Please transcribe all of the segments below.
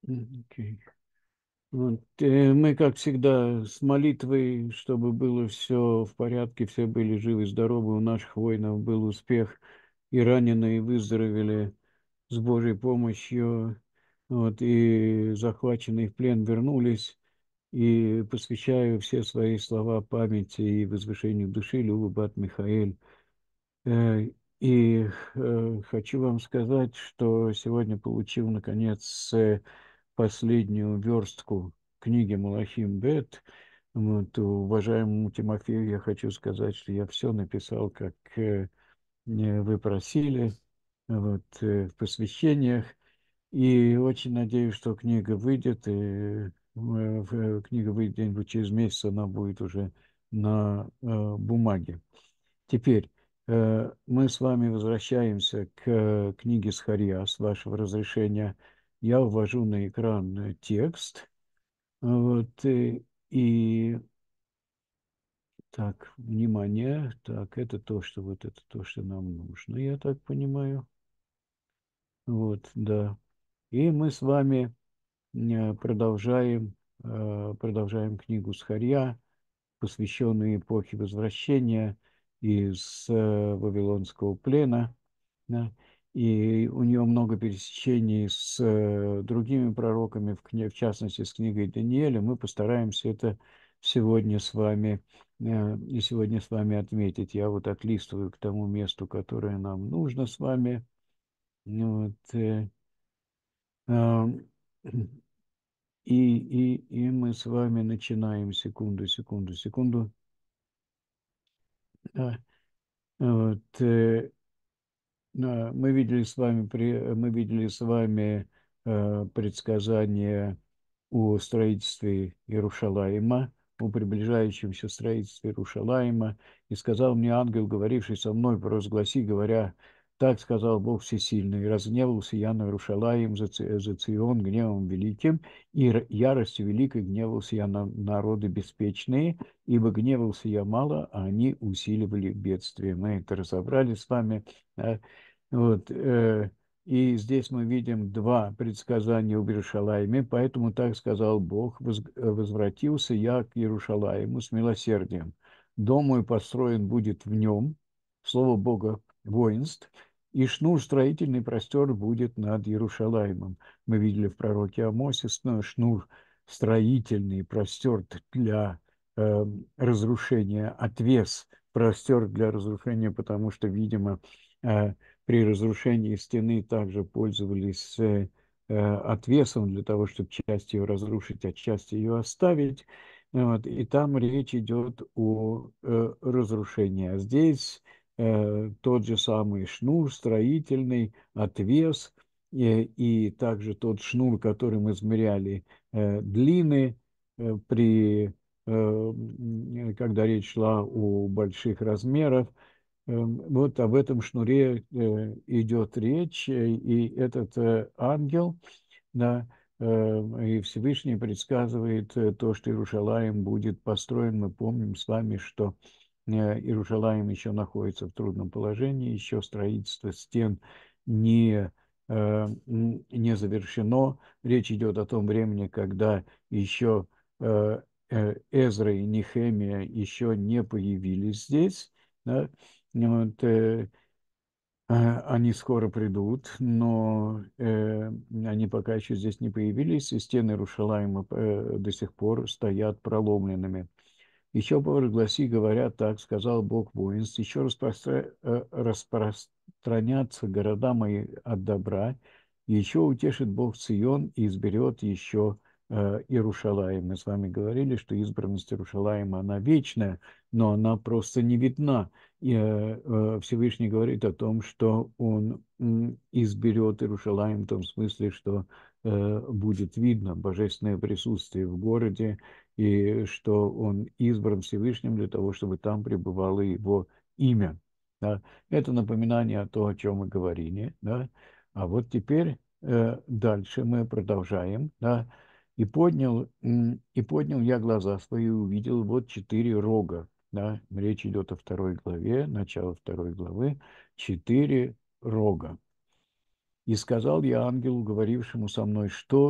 Окей. Вот, мы, как всегда, с молитвой, чтобы было все в порядке, все были живы, здоровы, у наших воинов был успех, и раненые выздоровели с Божьей помощью, вот, и захваченные в плен вернулись, и посвящаю все свои слова памяти и возвышению души Любы Бат Михаэль. Э, И хочу вам сказать, что сегодня получил, наконец, последнюю верстку книги Малахим Бет. Вот, уважаемому Тимофею я хочу сказать, что я все написал, как вы просили, вот, в посвящениях. И очень надеюсь, что книга выйдет, и книга выйдет где-нибудь через месяц, она будет уже на бумаге. Теперь мы с вами возвращаемся к книге Схария, с вашего разрешения. Я ввожу на экран текст. Вот, и так, внимание, так, это то, что вот это то, что нам нужно, я так понимаю. Вот, да. И мы с вами продолжаем книгу Схарья, посвященную эпохе Возвращения из Вавилонского плена. Да. И у нее много пересечений с другими пророками, в частности, с книгой Даниэля. Мы постараемся это сегодня с вами отметить. Я вот отлистываю к тому месту, которое нам нужно с вами. Вот, э, и мы с вами начинаем. Секунду. Да. Вот, мы видели с вами предсказание о строительстве Иерушалаима, о приближающемся строительстве Иерушалаима. И сказал мне ангел, говоривший со мной, провозгласи, говоря, так сказал Бог Всесильный, и разгневался я на Иерушалаим за Цион гневом великим, и яростью великой гневался я на народы беспечные, ибо гневался я мало, а они усиливали бедствие. Мы это разобрали с вами. Да? Вот, и здесь мы видим два предсказания об Иерушалаиме, поэтому так сказал Бог, возвратился я к Иерушалаиму с милосердием. Дом мой построен будет в нем, слово Бога воинств, и шнур строительный простер будет над Иерушалаимом. Мы видели в пророке Амосе, шнур строительный простерт для разрушения, отвес простер для разрушения, потому что, видимо, э, при разрушении стены также пользовались отвесом для того, чтобы часть ее разрушить, а часть ее оставить. Вот. И там речь идет о разрушении. А здесь тот же самый шнур строительный, отвес, и также тот шнур, которым измеряли длины когда речь шла о больших размерах. Вот об этом шнуре идет речь, и этот ангел, да, и Всевышний предсказывает то, что Иерушалаим будет построен. Мы помним с вами, что Иерушалаим еще находится в трудном положении, еще строительство стен не, не завершено. Речь идет о том времени, когда еще Эзра и Нехемия еще не появились здесь. Да? Вот, они скоро придут, но они пока еще здесь не появились, и стены Иерушалаима до сих пор стоят проломленными. Еще провозгласи, говорят, так сказал Бог воинств, еще распространятся города мои от добра, и еще утешит Бог Цион и изберет еще Иерушалаим. Мы с вами говорили, что избранность Иерушалаима, она вечная, но она просто не видна. И Всевышний говорит о том, что он изберет Иерушалаим в том смысле, что будет видно божественное присутствие в городе, и что он избран Всевышним для того, чтобы там пребывало его имя. Да? Это напоминание о том, о чем мы говорили. Да? А вот теперь дальше мы продолжаем. Да? И поднял я глаза свои и увидел вот 4 рога. Да? Речь идет о 2 главе, начало 2 главы. 4 рога. И сказал я ангелу, говорившему со мной,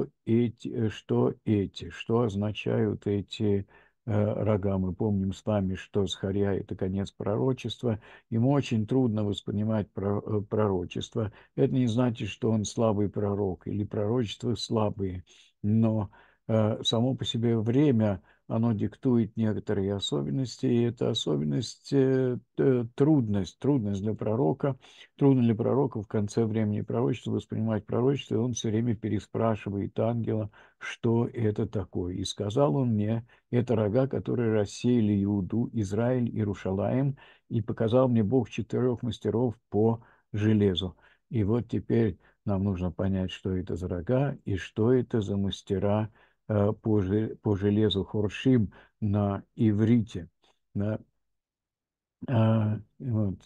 что означают эти рога. Мы помним с вами, что Захария – это конец пророчества. Ему очень трудно воспринимать пророчество. Это не значит, что он слабый пророк или пророчества слабые, но само по себе время, оно диктует некоторые особенности, и эта особенность, трудность для пророка. Трудно для пророка в конце времени пророчества воспринимать пророчество, и он все время переспрашивает ангела, что это такое. И сказал он мне, это рога, которые рассеяли Иуду, Израиль, Иерушалаим, и показал мне Бог 4 мастеров по железу. И вот теперь нам нужно понять, что это за рога и что это за мастера по железу хоршим на иврите. На, вот,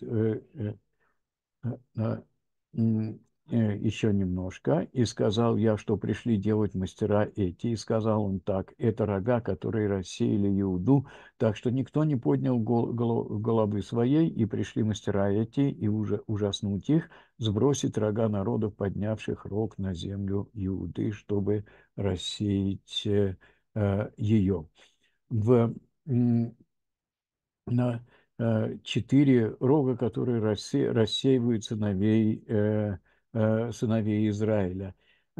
а, еще немножко, и сказал я, что пришли делать мастера эти, и сказал он так, это рога, которые рассеяли Иуду, так что никто не поднял головы своей, и пришли мастера эти, и уже ужаснуть их, сбросить рога народов, поднявших рог на землю Иуды, чтобы рассеять ее. В на 4 рога, которые рассеивают сыновей Израиля.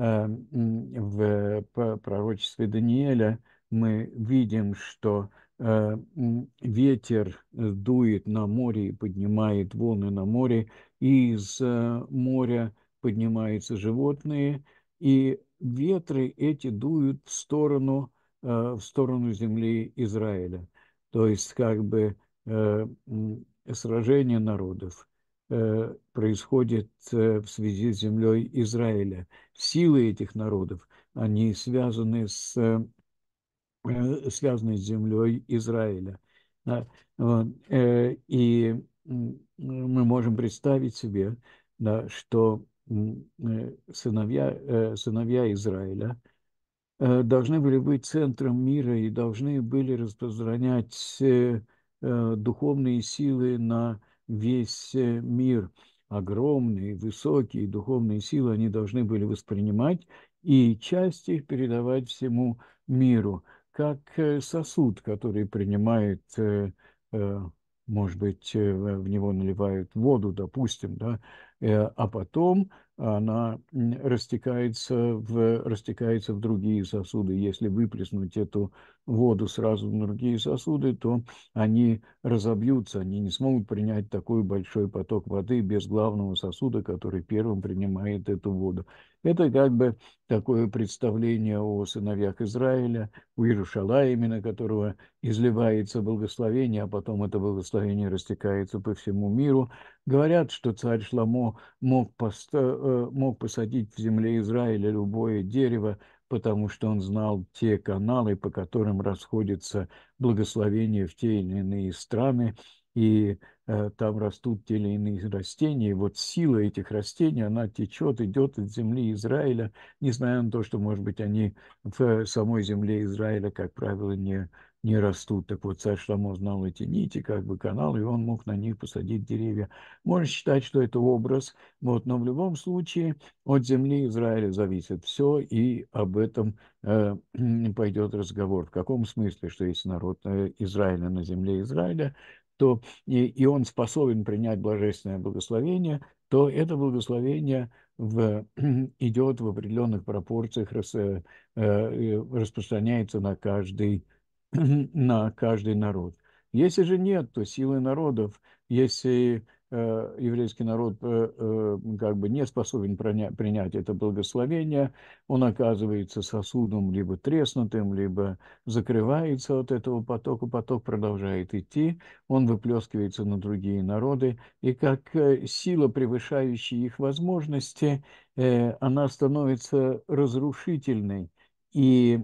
В пророчестве Даниэля мы видим, что ветер дует на море и поднимает волны на море, и из моря поднимаются животные, и ветры эти дуют в сторону земли Израиля. То есть как бы сражение народов происходит в связи с землей Израиля. Силы этих народов, они связаны с землей Израиля. Да, вот, и мы можем представить себе, да, что сыновья Израиля должны были быть центром мира и должны были распространять духовные силы на весь мир. Огромные, высокие духовные силы они должны были воспринимать и часть их передавать всему миру, как сосуд, который принимает, может быть, в него наливают воду, допустим, да, а потом она растекается в другие сосуды. Если выплеснуть эту воду сразу в другие сосуды, то они разобьются, они не смогут принять такой большой поток воды без главного сосуда, который первым принимает эту воду. Это как бы такое представление о сыновьях Израиля, у Иерушалаиме, на которого изливается благословение, а потом это благословение растекается по всему миру. Говорят, что царь Шламо мог посадить в земле Израиля любое дерево, потому что он знал те каналы, по которым расходятся благословения в те или иные страны, и там растут те или иные растения. И вот сила этих растений, она течет, идет от земли Израиля, несмотря на то, что, может быть, они в самой земле Израиля, как правило, не растут. Так вот, царь Шломо знал эти нити, как бы каналы, и он мог на них посадить деревья. Можно считать, что это образ, вот, но в любом случае от земли Израиля зависит все, и об этом пойдет разговор. В каком смысле, что если народ Израиля на земле Израиля, то и он способен принять божественное благословение, то это благословение идет в определенных пропорциях, распространяется на каждый, на каждый народ. Если же нет, то силы народов, если еврейский народ как бы не способен принять это благословение, он оказывается сосудом либо треснутым, либо закрывается от этого потока, поток продолжает идти, он выплескивается на другие народы, и как сила, превышающая их возможности, она становится разрушительной. И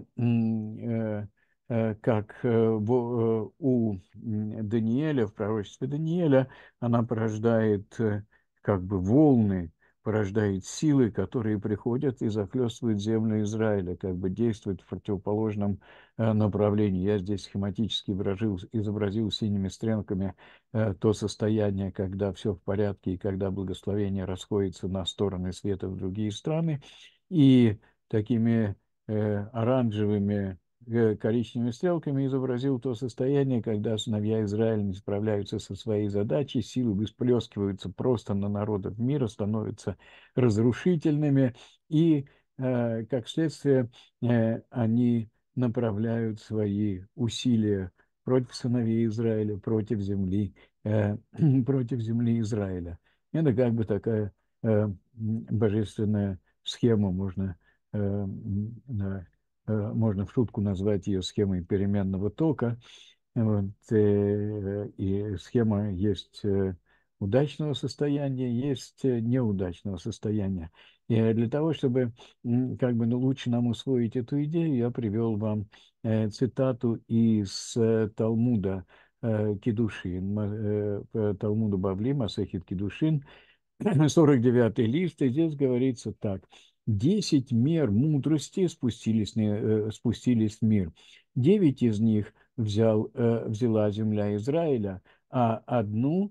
как у Даниэля, в пророчестве Даниэля, она порождает как бы волны, порождает силы, которые приходят и захлестывают землю Израиля, как бы действуют в противоположном направлении. Я здесь схематически изобразил синими стрелками то состояние, когда все в порядке и когда благословение расходится на стороны света в другие страны, и такими оранжевыми коричневыми стрелками изобразил то состояние, когда сыновья Израиля не справляются со своей задачей, силы выплескиваются просто на народов мира, становятся разрушительными, и, как следствие, они направляют свои усилия против сыновей Израиля, против земли, против земли Израиля. Это как бы такая божественная схема, можно в шутку назвать ее схемой переменного тока. Вот, и схема есть удачного состояния, есть неудачного состояния. И для того, чтобы как бы лучше нам усвоить эту идею, я привел вам цитату из Талмуда Кедушин, Талмуда Бавли, Масехет Кедушин, 49-й лист, и здесь говорится так. 10 мер мудрости спустились в мир. 9 из них взяла земля Израиля, а одну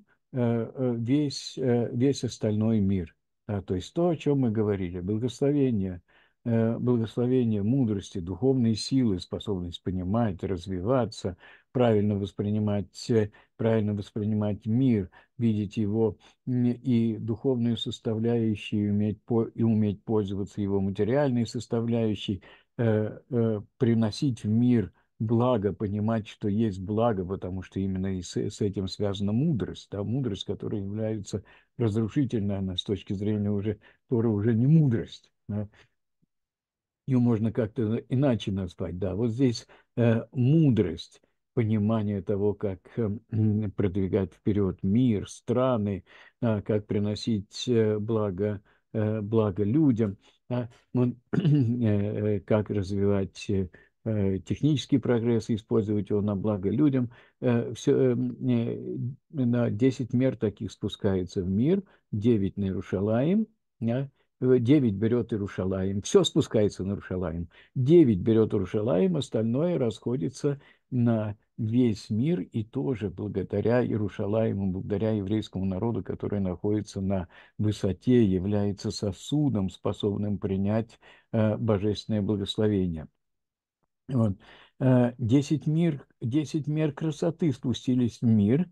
весь остальной мир. То есть то, о чем мы говорили, благословение мудрости, духовные силы, способность понимать, развиваться, правильно воспринимать мир, видеть его и духовную составляющую, и уметь пользоваться его материальной составляющей, приносить в мир благо, понимать, что есть благо, потому что именно и с этим связана мудрость, да, мудрость, которая является разрушительной, она с точки зрения уже Торы уже не мудрость. Да. Ее можно как-то иначе назвать. Да, вот здесь мудрость, понимание того, как продвигать вперед мир, страны, как приносить благо людям, вот, как развивать технический прогресс и использовать его на благо людям. На 10 мер таких спускается в мир, 9 на Иерушалаим, 9 берет Иерушалаим, все спускается на Иерушалаим. 9 берет Иерушалаим, остальное расходится на весь мир, и тоже благодаря Иерушалаиму, благодаря еврейскому народу, который находится на высоте, является сосудом, способным принять божественное благословение. Вот. 10 мер красоты спустились в мир,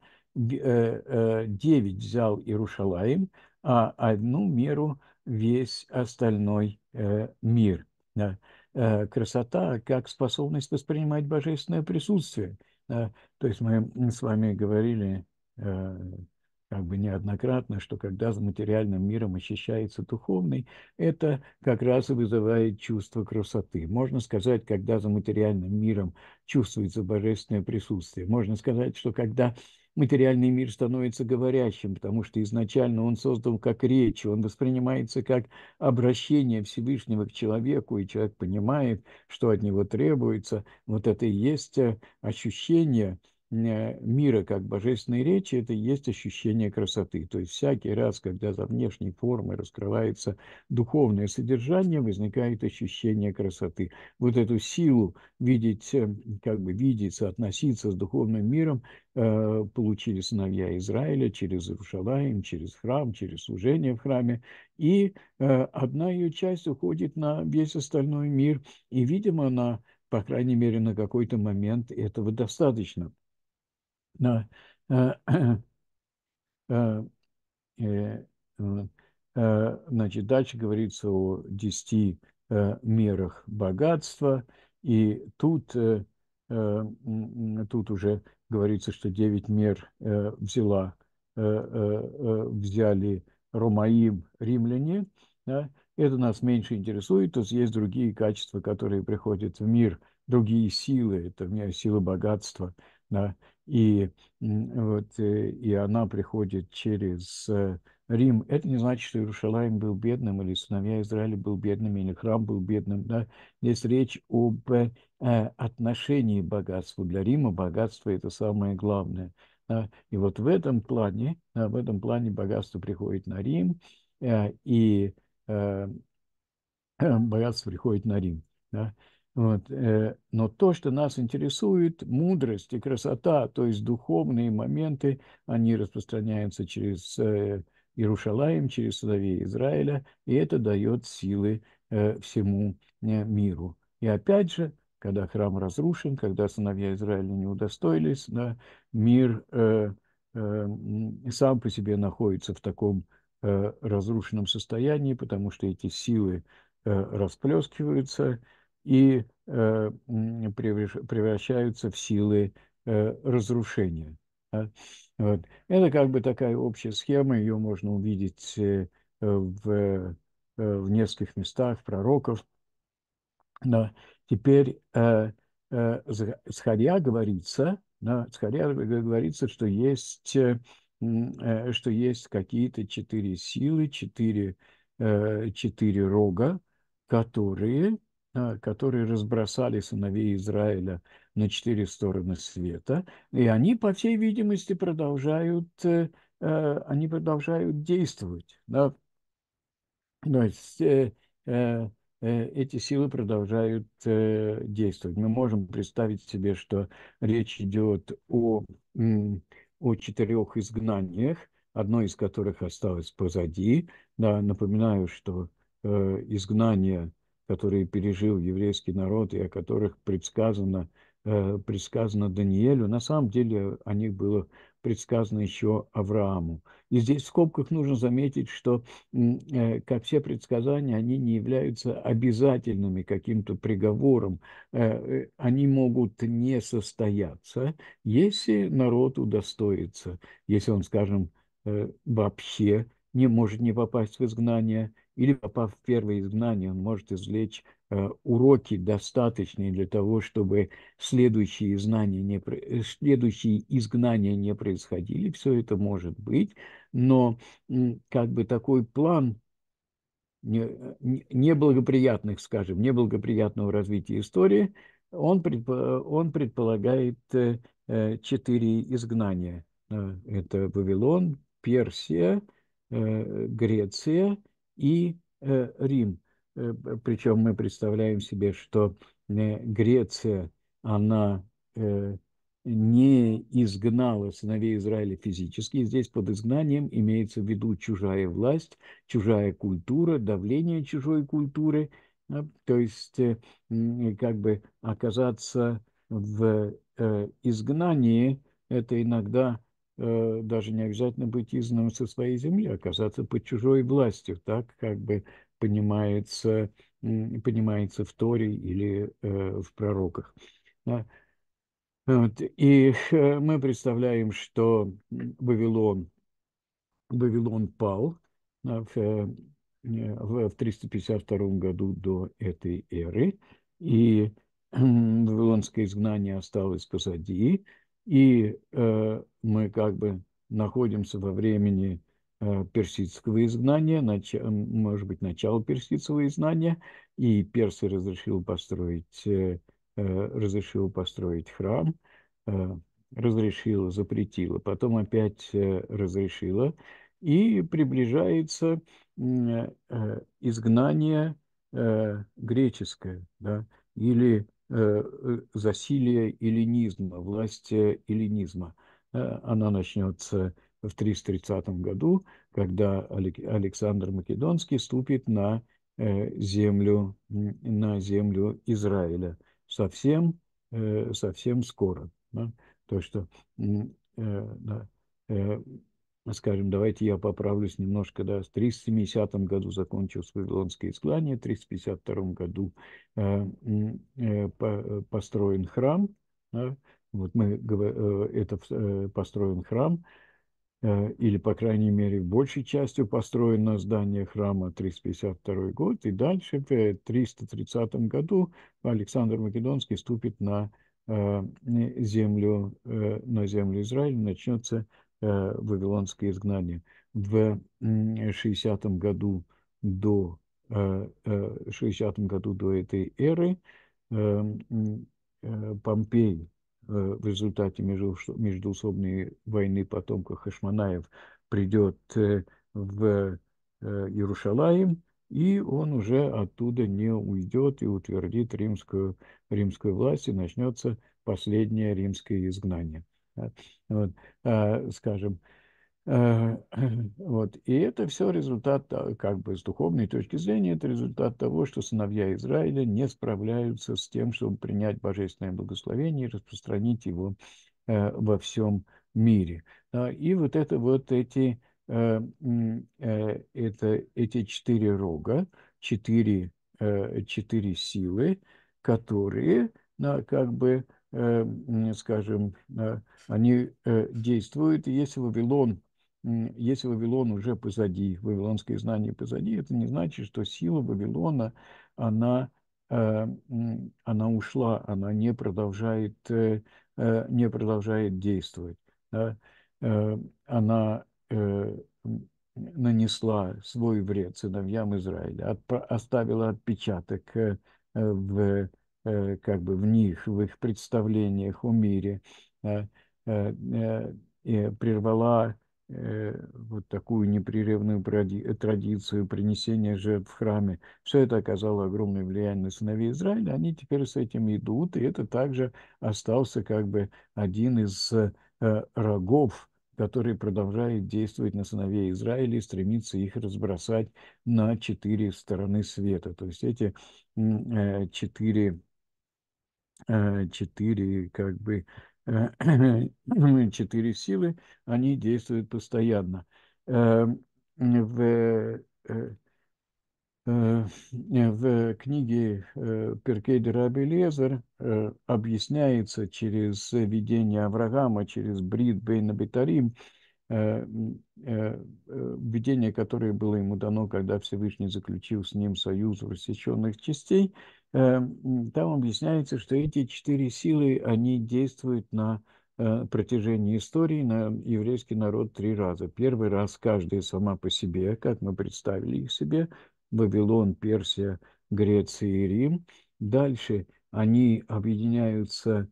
9 взял Иерушалаим, а одну меру весь остальной мир. Да. Красота как способность воспринимать божественное присутствие. Да. То есть мы с вами говорили как бы неоднократно, что когда за материальным миром ощущается духовный, это как раз и вызывает чувство красоты. Можно сказать, когда за материальным миром чувствуется божественное присутствие. Можно сказать, что когда материальный мир становится говорящим, потому что изначально он создан как речь, он воспринимается как обращение Всевышнего к человеку, и человек понимает, что от него требуется. Вот это и есть ощущение мира как божественной речи, это и есть ощущение красоты. То есть всякий раз, когда за внешней формой раскрывается духовное содержание, возникает ощущение красоты. Вот эту силу видеть, как бы видеть, соотноситься с духовным миром получили сыновья Израиля через Иерушалаим, через храм, через служение в храме. И одна ее часть уходит на весь остальной мир. И, видимо, по крайней мере, на какой-то момент этого достаточно. На, э, Э, э, Значит, дальше говорится о 10 мерах богатства, и тут уже говорится, что 9 мер взяли Ромаим, римляне. Да? Это нас меньше интересует, то есть есть другие качества, которые приходят в мир, другие силы, это силы богатства, да? И и она приходит через Рим. Это не значит, что Иерушалаим был бедным, или сыновья Израиля был бедными, или храм был бедным. Да? Здесь речь об отношении к богатству. Для Рима богатство – это самое главное. Да? И вот в этом плане богатство приходит на Рим, и богатство приходит на Рим. Да? Вот. Но то, что нас интересует, мудрость и красота, то есть духовные моменты, они распространяются через Иерушалаим, через сыновей Израиля, и это дает силы всему миру. И опять же, когда храм разрушен, когда сыновья Израиля не удостоились, да, мир сам по себе находится в таком разрушенном состоянии, потому что эти силы расплескиваются и превращаются в силы разрушения. Да. Вот. Это как бы такая общая схема, ее можно увидеть в нескольких местах пророков. Да. Теперь Схарья говорится, да, Схарья говорится, что есть какие-то четыре силы, четыре рога, которые разбросали сыновей Израиля на четыре стороны света, и они, по всей видимости, они продолжают действовать. Да? То есть эти силы продолжают действовать. Мы можем представить себе, что речь идет о четырех изгнаниях, одно из которых осталось позади. Да, напоминаю, что изгнания, которые пережил еврейский народ и о которых предсказано Даниилу, на самом деле о них было предсказано еще Аврааму. И здесь в скобках нужно заметить, что как все предсказания, они не являются обязательными каким-то приговором. Они могут не состояться, если народ удостоится, если он, скажем, вообще не может не попасть в изгнание, или попав в первое изгнание, он может извлечь уроки, достаточные для того, чтобы следующие изгнания не происходили. Все это может быть, но как бы такой план неблагоприятных, скажем, неблагоприятного развития истории, он предполагает четыре изгнания. Это Вавилон, Персия, Греция и Рим. Причем мы представляем себе, что Греция, она не изгнала сыновей Израиля физически. Здесь под изгнанием имеется в виду чужая власть, чужая культура, давление чужой культуры. То есть как бы оказаться в изгнании, это иногда даже не обязательно быть изгнанным со своей земли, оказаться под чужой властью, так как бы понимается в Торе или в пророках. Да. Вот. И мы представляем, что Вавилон пал в 352 году до этой эры, и вавилонское изгнание осталось позади, и мы как бы находимся во времени персидского изгнания, может быть, начало персидского изгнания, и Персия разрешил построить храм, э, разрешила, запретила, потом опять разрешила, и приближается изгнание греческое, да, или засилие эллинизма, власть эллинизма. Она начнется в 330 году, когда Александр Македонский ступит на землю Израиля. Совсем скоро. Да? То, что да, скажем, давайте я поправлюсь немножко, да, в 370 году закончилось Вавилонское изгнание, в 352 году построен храм, да, вот построен храм, или, по крайней мере, большей частью построено здание храма 352 год, и дальше в 330 году Александр Македонский ступит на землю Израиля, начнется вавилонское изгнание. В 60 году до, 60 году до этой эры Помпей в результате междоусобной войны потомков Хашманаев придет в Иерушалаим, и он уже оттуда не уйдет и утвердит римскую власть, и начнется последнее римское изгнание. Да. Вот, скажем, вот. И это все результат, как бы с духовной точки зрения, это результат того, что сыновья Израиля не справляются с тем, чтобы принять божественное благословение и распространить его во всем мире. Да, и вот это вот эти четыре рога, четыре силы, которые, да, как бы, скажем, они действуют. И если Вавилон уже позади, вавилонское знание позади, это не значит, что сила Вавилона, она, она ушла, она не продолжает действовать. Да? Она нанесла свой вред сыновьям Израиля, оставила отпечаток как бы в них, в их представлениях о мире, э, и прервала вот такую непрерывную традицию принесения жертв в храме. Все это оказало огромное влияние на сыновей Израиля. Они теперь с этим идут, и это также остался как бы один из рогов, который продолжает действовать на сыновей Израиля и стремится их разбросать на четыре стороны света. То есть эти четыре как бы четыре силы, они действуют постоянно. В, в книге Перкей де Раби Элиэзер объясняется через видение Авраама, через Брит бейн Абитарим, видение, которое было ему дано, когда Всевышний заключил с ним союз рассеченных частей, там объясняется, что эти четыре силы, они действуют на протяжении истории на еврейский народ три раза. Первый раз каждая сама по себе, как мы представили их себе, Вавилон, Персия, Греция и Рим. Дальше они объединяются,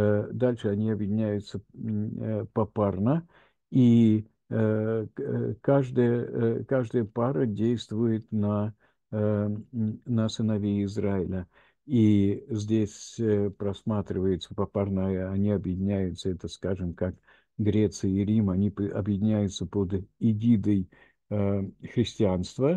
попарно, и каждая пара действует на сыновей Израиля. И здесь просматривается попарно, они объединяются, это, скажем, как Греция и Рим, они объединяются под эгидой христианства,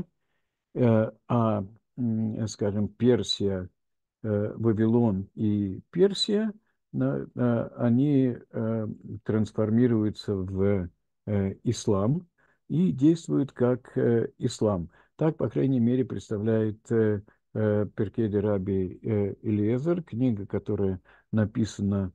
скажем, Персия, Вавилон и Персия, они трансформируются в ислам и действуют как ислам. Так, по крайней мере, представляет Перкей де Раби Элиэзер, книга, которая написана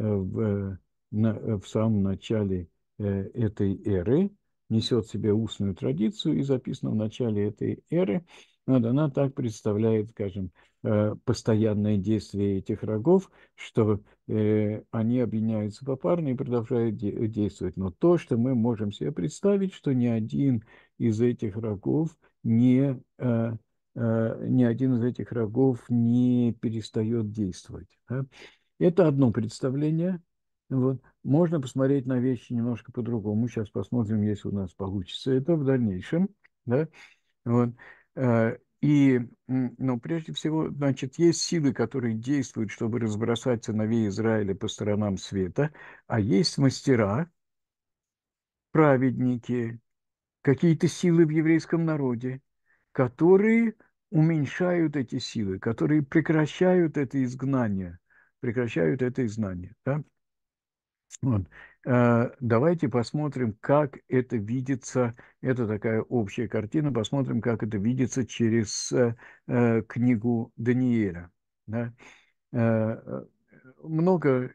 в самом начале этой эры, несет в себе устную традицию и записана в начале этой эры. Вот она так представляет, скажем, постоянное действие этих рогов, что они объединяются попарно и продолжают действовать. Но то, что мы можем себе представить, что ни один из этих рогов ни один из этих рогов не перестает действовать. Да? Это одно представление. Вот. Можно посмотреть на вещи немножко по-другому. Сейчас посмотрим, если у нас получится это в дальнейшем. Да? Вот. Но прежде всего, значит, есть силы, которые действуют, чтобы разбросать сыновей Израиля по сторонам света, а есть мастера, праведники, какие-то силы в еврейском народе, которые уменьшают эти силы, которые прекращают это изгнание, Да? Вот. Давайте посмотрим, как это видится. Это такая общая картина. Посмотрим, как это видится через книгу Даниэля. Да? Э, много,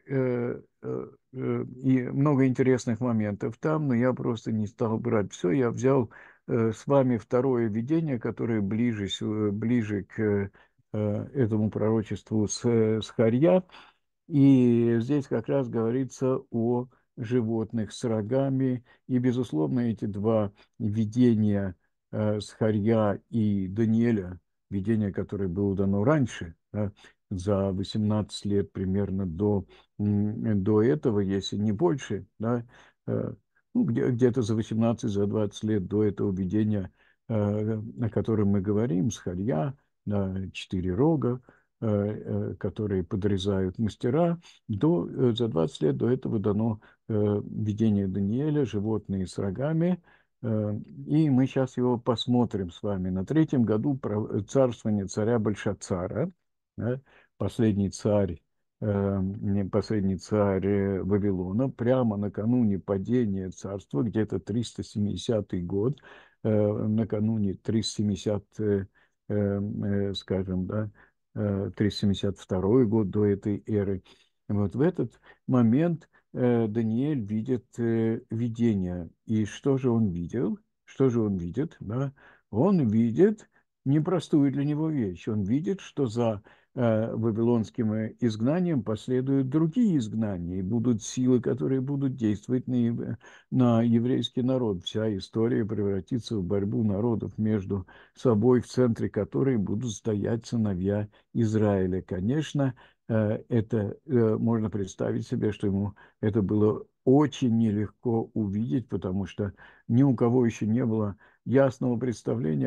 и много интересных моментов там, но я просто не стал брать все. Я взял с вами второе видение, которое ближе к этому пророчеству с Харья. И здесь как раз говорится о животных с рогами. И, безусловно, эти два видения Схарья и Даниэля, видение, которое было дано раньше, да, за 18 лет примерно до этого, если не больше, да, ну, где-то за 18, за 20 лет до этого видения о котором мы говорим, схарья, да, 4 рога, которые подрезают мастера, за 20 лет до этого дано видение Даниэля, животные с рогами, и мы сейчас его посмотрим с вами. На 3-м году царствования царя Большацара, да, последний царь последний царь Вавилона, прямо накануне падения царства, где-то 370 год, накануне 370, скажем, да, 372 год до этой эры. Вот в этот момент Даниэль видит видение. И что же он видел? Что же он видит? Да? Он видит непростую для него вещь. Он видит, что за вавилонским изгнанием последуют другие изгнания, и будут силы, которые будут действовать на еврейский народ. Вся история превратится в борьбу народов между собой, в центре которой будут стоять сыновья Израиля. Конечно, это можно представить себе, что ему это было очень нелегко увидеть, потому что ни у кого еще не было ясного представления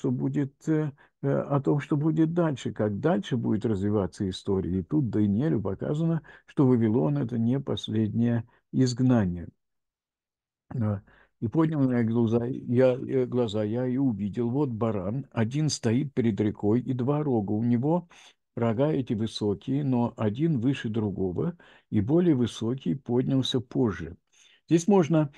о том, что будет дальше, как дальше будет развиваться история. И тут Даниэлю показано, что Вавилон – это не последнее изгнание. Да. И поднял я глаза, я и увидел, вот баран, один стоит перед рекой, и 2 рога у него, рога эти высокие, но один выше другого, и более высокий поднялся позже. Здесь можно,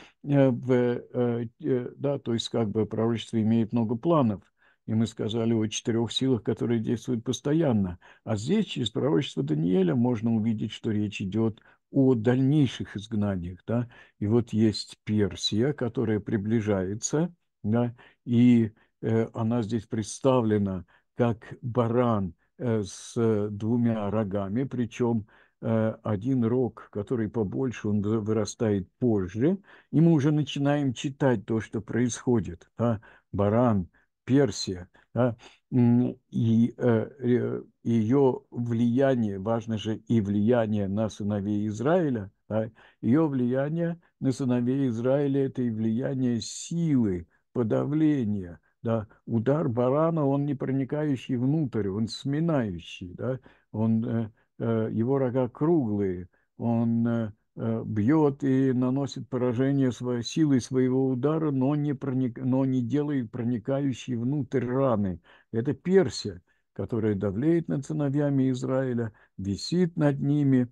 да, то есть как бы пророчество имеет много планов, и мы сказали о 4 силах, которые действуют постоянно. А здесь через пророчество Даниэля можно увидеть, что речь идет о дальнейших изгнаниях, да, и вот есть Персия, которая приближается, да, и она здесь представлена как баран с 2 рогами, причем один рог, который побольше, он вырастает позже, и мы уже начинаем читать то, что происходит. Да? Баран, Персия, да? И ее влияние, важно же и влияние на сыновей Израиля, да? Ее влияние на сыновей Израиля – это и влияние силы, подавления. Да? Удар барана, он не проникающий внутрь, он сминающий. Да? Его рога круглые, он бьет и наносит поражение своей силой своего удара, но не делает проникающей внутрь раны. Это Персия, которая давлеет над сыновьями Израиля, висит над ними,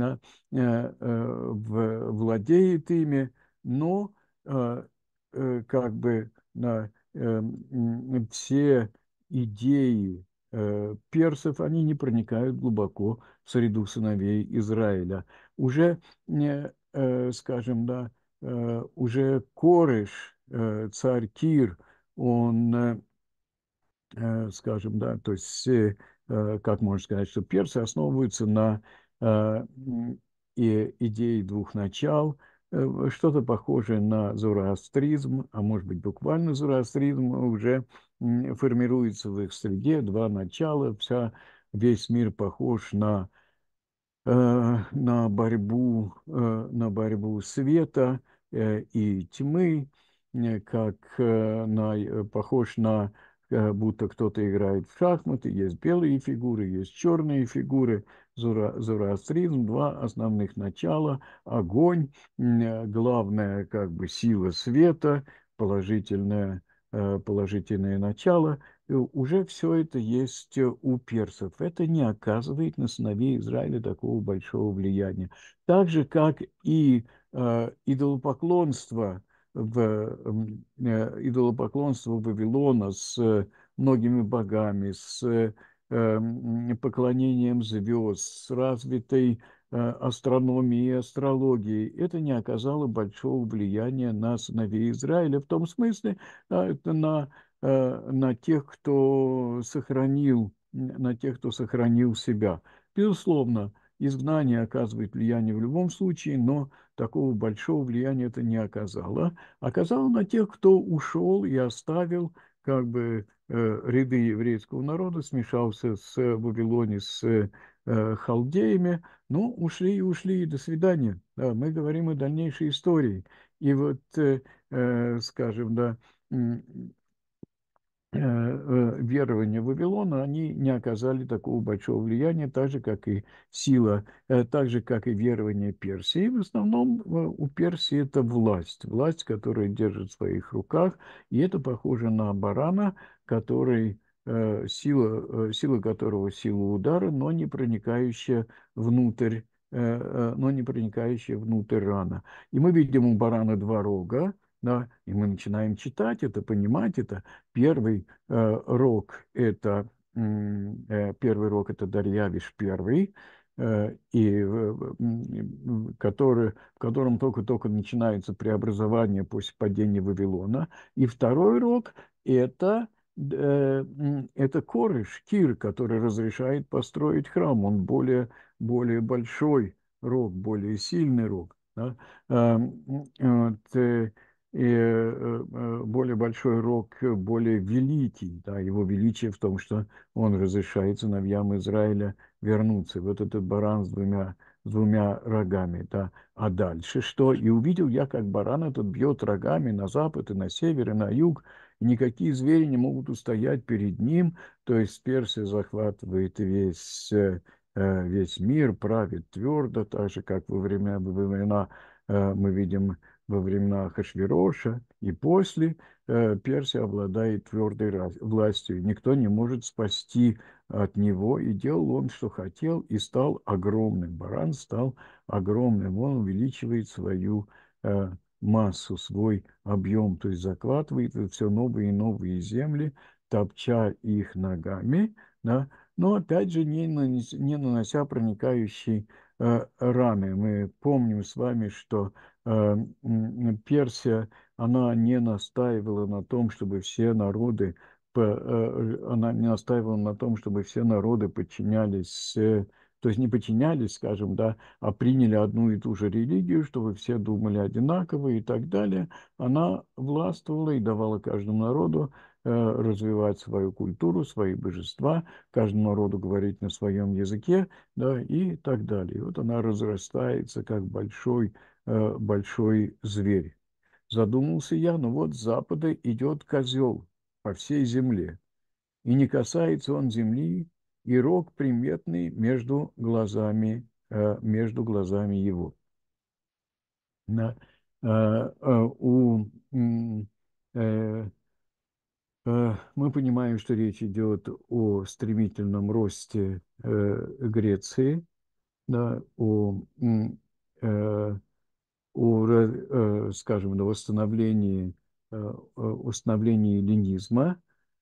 владеет ими, но как бы все идеи персов, они не проникают глубоко в среду сыновей Израиля. Уже, скажем, да, уже Кореш, царь Кир, он скажем, да, то есть, как можно сказать, что персы основываются на идее 2 начал, что-то похожее на зороастризм, а может быть буквально зороастризм уже формируется в их среде, 2 начала, весь мир похож на борьбу света и тьмы, похож на будто кто-то играет в шахматы, есть белые фигуры, есть черные фигуры. Зороастризм, 2 основных начала: огонь, главная как бы сила света, положительное начало. Уже все это есть у персов. Это не оказывает на сыновей Израиля такого большого влияния. Так же, как и идолопоклонство Вавилона с многими богами, с поклонением звезд, с развитой астрономией и астрологией, это не оказало большого влияния на сыновей Израиля, в том смысле, это на тех, на тех, кто сохранил себя. Безусловно, изгнание оказывает влияние в любом случае, но такого большого влияния это не оказало. Оказало на тех, кто ушел и оставил как бы ряды еврейского народа, смешался с Вавилоне, с халдеями. Ну, ушли и ушли, и до свидания. Да, мы говорим о дальнейшей истории. И вот, скажем, да, верования Вавилона, они не оказали такого большого влияния, так же, как и верования Персии. В основном у Персии это власть, которая держит в своих руках, и это похоже на барана, который сила которого сила удара, но не проникающая внутрь рана. И мы видим у барана два рога, да, и мы начинаем читать это, понимать это. Первый первый рог это Дарьявиш первый, в котором только-только начинается преобразование после падения Вавилона. И второй рог это Кореш, Кир, который разрешает построить храм. Он более большой рог, более сильный рог. Да? Вот, более большой рог, более великий. Да, его величие в том, что он разрешает сыновьям Израиля вернуться. Вот этот баран с двумя рогами. Да. А дальше что? И увидел я, как баран этот бьет рогами на запад и на север и на юг, и никакие звери не могут устоять перед ним. То есть Персия захватывает весь мир, правит твердо, так же, как во времена мы видим во времена Ахашвироша и после, Персия обладает твердой властью. Никто не может спасти от него, и делал он, что хотел, и стал огромным. Баран стал огромным, он увеличивает свою массу, свой объем, то есть захватывает все новые и новые земли, топча их ногами, да, но опять же не нанося проникающей раны. Мы помним с вами, что Персия, она не настаивала на том, чтобы все народы, она не настаивала на том, чтобы все народы подчинялись, то есть не подчинялись, скажем, да, а приняли одну и ту же религию, чтобы все думали одинаково и так далее. Она властвовала и давала каждому народу развивать свою культуру, свои божества, каждому народу говорить на своем языке, да, и так далее. И вот она разрастается как большой зверь. Задумался я, ну вот с запада идет козел по всей земле, и не касается он земли, и рог приметный между глазами его. На, у, э, Мы понимаем, что речь идет о стремительном росте Греции, да, э, скажем, на восстановлении эллинизма,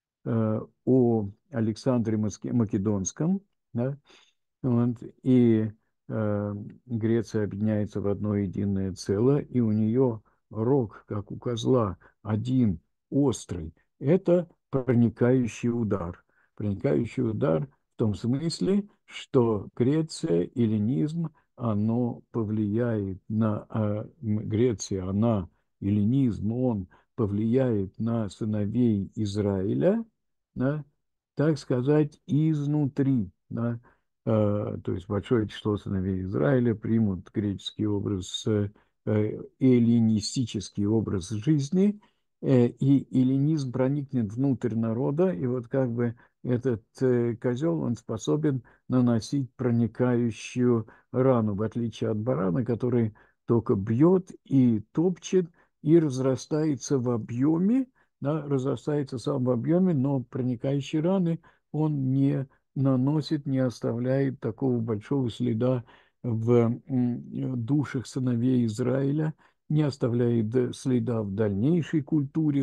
о Александре Македонском, да, вот, и Греция объединяется в одно единое целое, и у нее рог, как у козла, один, острый. Это проникающий удар. Проникающий удар в том смысле, что Греция, эллинизм, оно повлияет на Греция, она, эллинизм, он повлияет на сыновей Израиля, да, так сказать, изнутри. Да. То есть большое число сыновей Израиля примут греческий образ, эллинистический образ жизни, и эллинизм проникнет внутрь народа, и вот как бы этот козел, он способен наносить проникающую рану, в отличие от барана, который только бьет и топчет, и разрастается в объеме, да, разрастается сам в объеме, но проникающие раны он не наносит, не оставляет такого большого следа в душах сыновей Израиля, не оставляет следа в дальнейшей культуре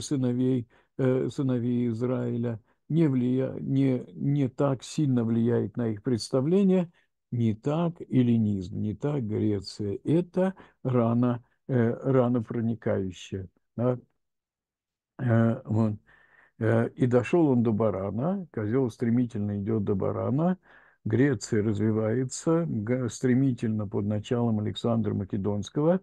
сыновей Израиля, не так сильно влияет на их представление, не так эллинизм, не так Греция. Это рана проникающая. Да? Вот. И дошел он до барана, козел стремительно идет до барана, Греция развивается стремительно под началом Александра Македонского,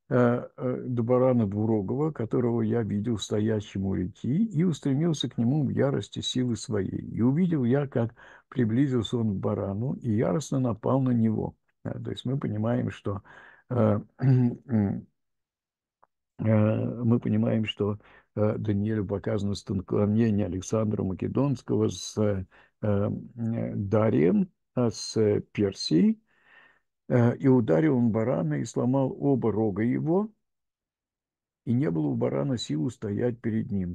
до барана двурогого, которого я видел стоящим у реки, и устремился к нему в ярости силы своей. И увидел я, как приблизился он к барану, и яростно напал на него. То есть мы понимаем, что мы понимаем, что Даниилу показано столкновение Александра Македонского с Дарием, с Персией, и ударил он барана и сломал оба рога его, и не было у барана сил устоять перед ним.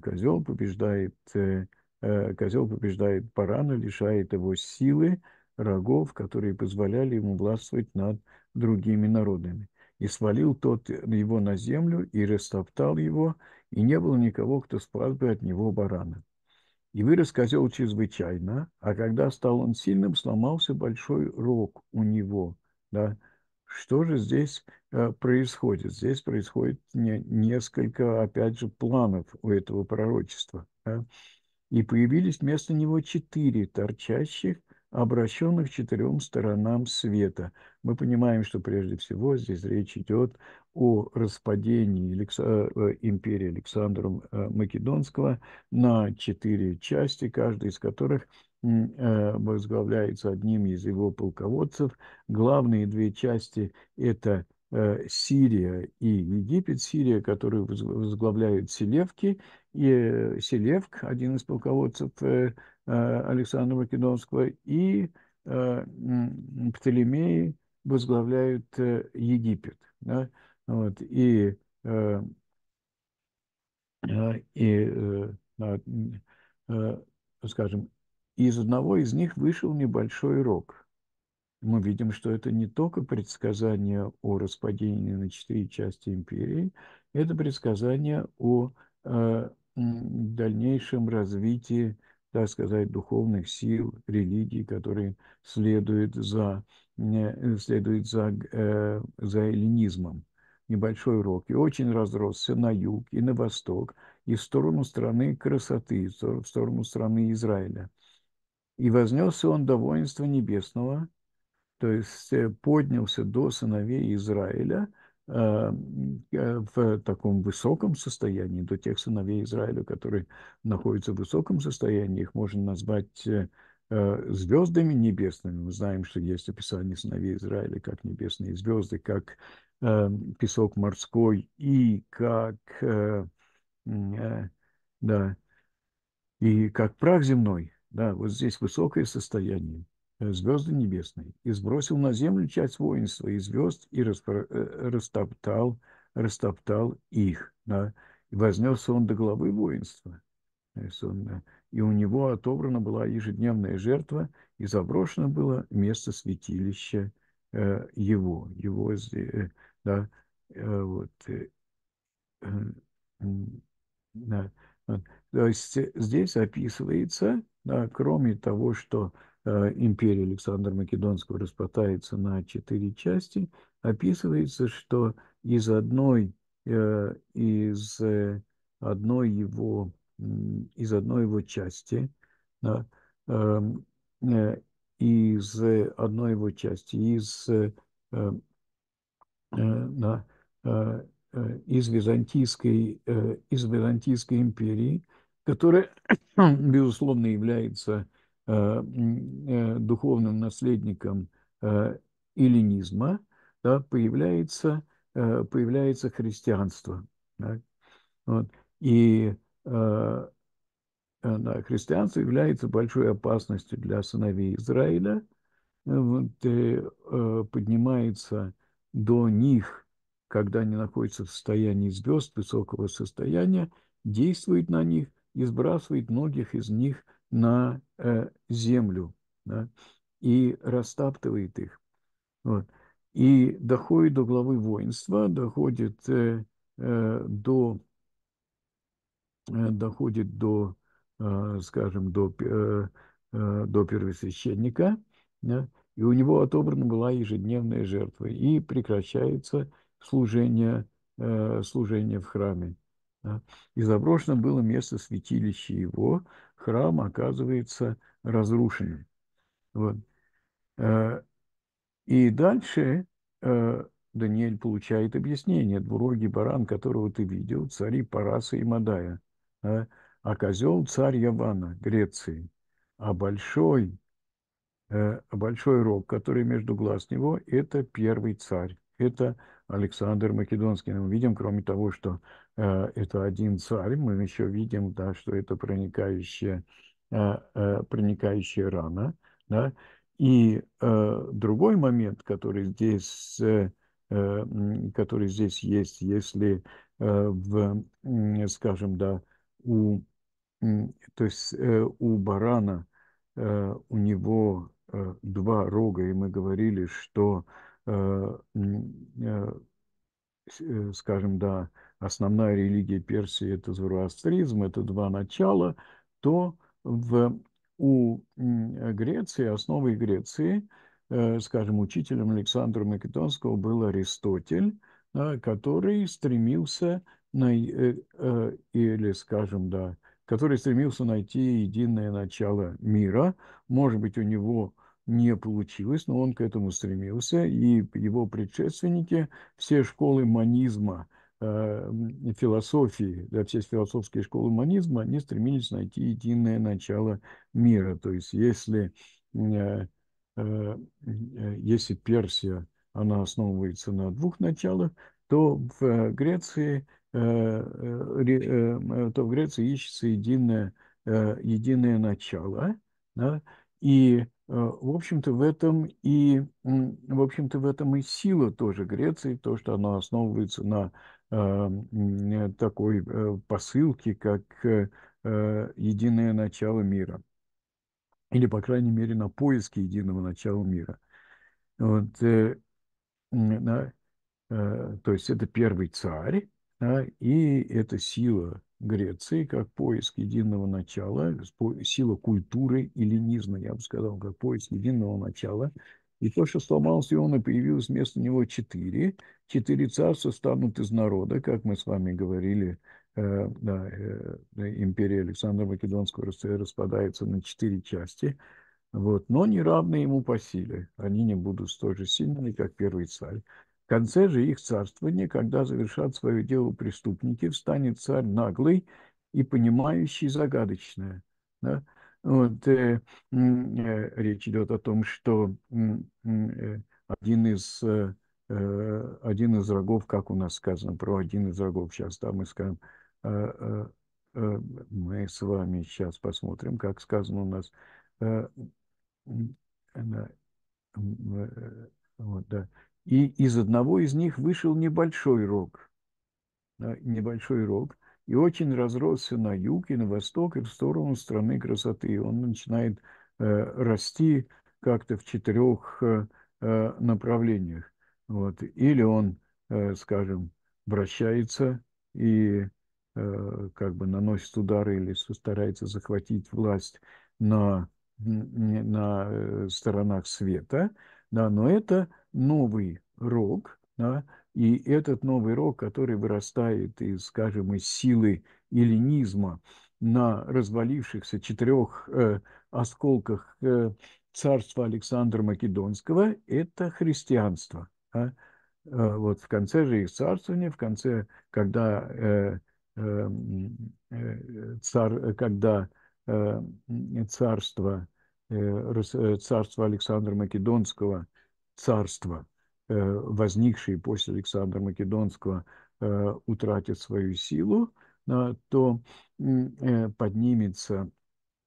Козел побеждает барана, лишает его силы, рогов, которые позволяли ему властвовать над другими народами. И свалил тот его на землю, и растоптал его, и не было никого, кто спас бы от него барана. И вырос козел чрезвычайно, а когда стал он сильным, сломался большой рог у него. Да? Что же здесь происходит? Здесь происходит несколько, опять же, планов у этого пророчества. Да? И появились вместо него 4 торчащих, обращенных к 4 сторонам света. Мы понимаем, что прежде всего здесь речь идет о распадении империи Александра Македонского на 4 части, каждая из которых возглавляется одним из его полководцев. Главные 2 части – это Сирия и Египет. Сирия, которую возглавляют селевки, и Селевк, один из полководцев Александра Македонского, и Птолемеи возглавляют Египет. Да? Вот, э, и э, э, скажем, из одного из них вышел небольшой рог. Мы видим, что это не только предсказание о распадении на 4 части империи, это предсказание о дальнейшем развитии, так сказать, духовных сил, религий, которые следуют за эллинизмом. Небольшой рог. И очень разросся на юг и на восток, и в сторону страны красоты, в сторону страны Израиля. И вознесся он до воинства небесного, то есть поднялся до сыновей Израиля в таком высоком состоянии, до тех сыновей Израиля, которые находятся в высоком состоянии, их можно назвать звездами небесными. Мы знаем, что есть описание сыновей Израиля как небесные звезды, как песок морской и как да, и как прах земной, да, вот здесь высокое состояние, звезды небесные, и сбросил на землю часть воинства и звезд, и растоптал их, да, и вознесся он до главы воинства. То есть и у него отобрана была ежедневная жертва, и заброшено было место святилища да, вот, Э, да. Вот. То есть здесь описывается, да, кроме того, что империя Александра Македонского распадается на 4 части, описывается, что из одной, из одной его части, да, эм, э, из одной его части, да, э, из Византийской империи, которая, безусловно, является духовным наследником эллинизма, да, появляется христианство. Да. Вот. И да, христианство является большой опасностью для сыновей Израиля, вот, поднимается до них, когда они находятся в состоянии звезд высокого состояния, действует на них и сбрасывает многих из них на землю, да, и растаптывает их. Вот. И доходит до главы воинства, доходит до, скажем, до первосвященника, да, и у него отобрана была ежедневная жертва, и прекращается служение в храме. Да. И заброшено было место святилища его, храм оказывается разрушенным. Вот. И дальше Даниэль получает объяснение. Двурогий баран, которого ты видел, цари Параса и Мадая, а козел царь Явана, Греции, а большой рог, который между глаз него, это первый царь, это Александр Македонский. Мы видим, кроме того, что это один царь. Мы еще видим, да, что это проникающая рана. Да? И другой момент, который здесь есть, если скажем, да, то есть у барана у него два рога, и мы говорили, что скажем, да, основная религия Персии – это зороастризм, это два начала, то у Греции, основой Греции, скажем, учителем Александра Македонского был Аристотель, который стремился, или, скажем, да, который стремился найти единое начало мира. Может быть, у него не получилось, но он к этому стремился, и его предшественники все школы манизма, философии, да, все философские школы манизма, они стремились найти единое начало мира. То есть, если Персия, она основывается на двух началах, то в Греции, то в Греции ищется единое начало, да, и в общем-то, в этом и сила тоже Греции, то, что она основывается на такой посылке, как единое начало мира, или, по крайней мере, на поиске единого начала мира. Вот, да, то есть это первый царь, да, и это сила Греции как поиск единого начала, сила культуры эллинизма, я бы сказал, как поиск единого начала. И то, что сломался он, и появилось вместо него четыре. Четыре царства станут из народа, как мы с вами говорили. Да, империя Александра Македонского распадается на четыре части. Вот, но не равны ему по силе. Они не будут столь же сильными, как первый царь. В конце же их царствования, когда завершат свое дело преступники, встанет царь наглый и понимающий загадочное. Да? Вот, речь идет о том, что один из врагов, как у нас сказано про один из врагов, сейчас да, мы скажем, э, мы с вами сейчас посмотрим, как сказано у нас, э, да, вот, да. И из одного из них вышел небольшой рог, да, небольшой рог, и очень разросся на юг и на восток, и в сторону страны красоты. И он начинает расти как-то в четырех направлениях. Вот. Или он, скажем, вращается и как бы наносит удары или старается захватить власть на, на сторонах света, да, но это новый рог, да, и этот новый рог, который вырастает из, скажем, из силы эллинизма на развалившихся четырех осколках царства Александра Македонского, это христианство. Да? Вот в конце же их царствования, в конце, когда когда э, царство, царство Александра Македонского, царство, возникшие после Александра Македонского, утратит свою силу, то поднимется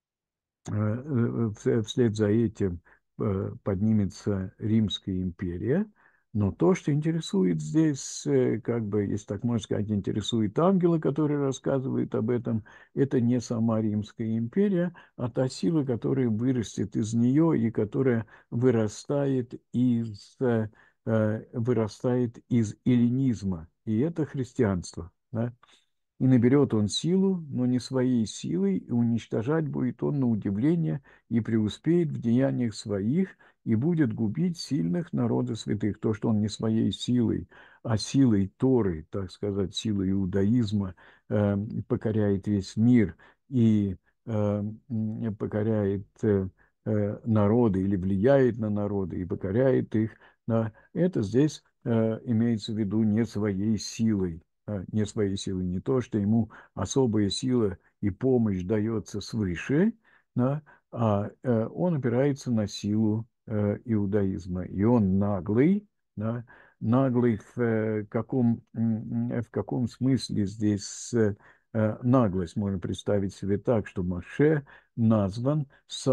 вслед за этим поднимется Римская империя. Но то, что интересует здесь, как бы, если так можно сказать, интересует ангела, который рассказывает об этом, это не сама Римская империя, а та сила, которая вырастет из нее и которая вырастает из эллинизма. И это христианство. Да? И наберет он силу, но не своей силой, и уничтожать будет он на удивление, и преуспеет в деяниях своих, и будет губить сильных народа святых. То, что он не своей силой, а силой Торы, так сказать, силой иудаизма, покоряет весь мир и покоряет народы или влияет на народы и покоряет их, да, это здесь имеется в виду не своей силой, не своей силы, не то, что ему особая сила и помощь дается свыше, да, а он опирается на силу иудаизма. И он наглый, да, Наглый в каком смысле здесь наглость? Можно представить себе так, что Моше назван